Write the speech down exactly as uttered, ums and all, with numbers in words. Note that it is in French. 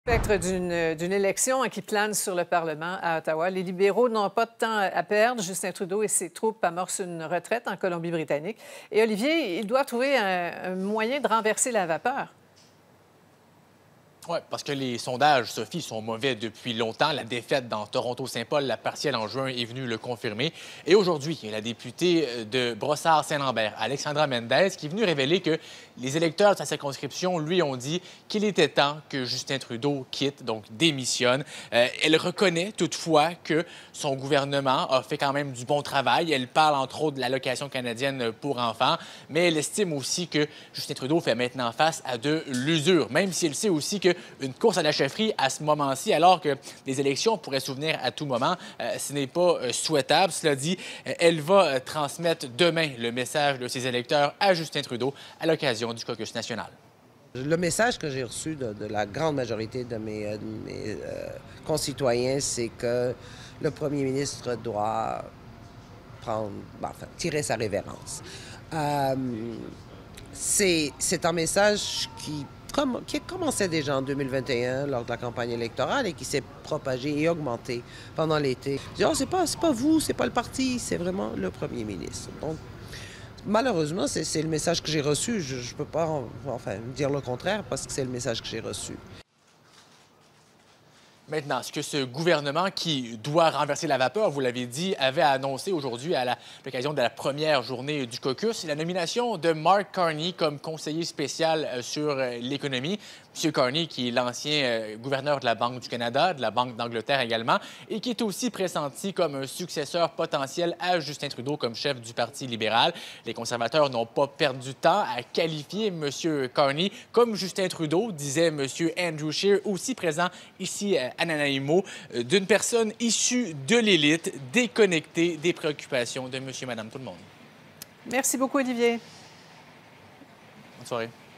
Spectre d'une d'une élection qui plane sur le Parlement à Ottawa. Les libéraux n'ont pas de temps à perdre. Justin Trudeau et ses troupes amorcent une retraite en Colombie-Britannique. Et Olivier, il doit trouver un, un moyen de renverser la vapeur. Oui, parce que les sondages, Sophie, sont mauvais depuis longtemps. La défaite dans Toronto-Saint-Paul, la partielle en juin, est venue le confirmer. Et aujourd'hui, la députée de Brossard-Saint-Lambert, Alexandra Mendez, qui est venue révéler que les électeurs de sa circonscription lui ont dit qu'il était temps que Justin Trudeau quitte, donc démissionne. Euh, elle reconnaît toutefois que son gouvernement a fait quand même du bon travail. Elle parle entre autres de l'allocation canadienne pour enfants, mais elle estime aussi que Justin Trudeau fait maintenant face à de l'usure, même si elle sait aussi que une course à la chefferie à ce moment-ci, alors que les élections pourraient souvenir à tout moment, euh, ce n'est pas euh, souhaitable. Cela dit, euh, elle va euh, transmettre demain le message de ses électeurs à Justin Trudeau à l'occasion du caucus national. Le message que j'ai reçu de, de la grande majorité de mes, de mes euh, concitoyens, c'est que le premier ministre doit prendre, enfin, tirer sa révérence. Euh, c'est, c'est un message qui Comme, qui commençait déjà en deux mille vingt et un lors de la campagne électorale et qui s'est propagé et augmenté pendant l'été. Je dis, oh, c'est pas, c'est pas vous, c'est pas le parti, c'est vraiment le premier ministre. Donc, malheureusement, c'est, c'est le message que j'ai reçu. Je ne peux pas enfin, dire le contraire parce que c'est le message que j'ai reçu. Maintenant, ce que ce gouvernement qui doit renverser la vapeur, vous l'avez dit, avait annoncé aujourd'hui à la, l'occasion de la première journée du caucus, c'est la nomination de Mark Carney comme conseiller spécial sur l'économie. M. Carney, qui est l'ancien gouverneur de la Banque du Canada, de la Banque d'Angleterre également, et qui est aussi pressenti comme un successeur potentiel à Justin Trudeau comme chef du Parti libéral. Les conservateurs n'ont pas perdu de temps à qualifier M. Carney comme Justin Trudeau, disait M. Andrew Scheer, aussi présent ici à Nanaimo, d'une personne issue de l'élite, déconnectée des préoccupations de monsieur et madame tout le monde. Merci beaucoup, Olivier. Bonne soirée.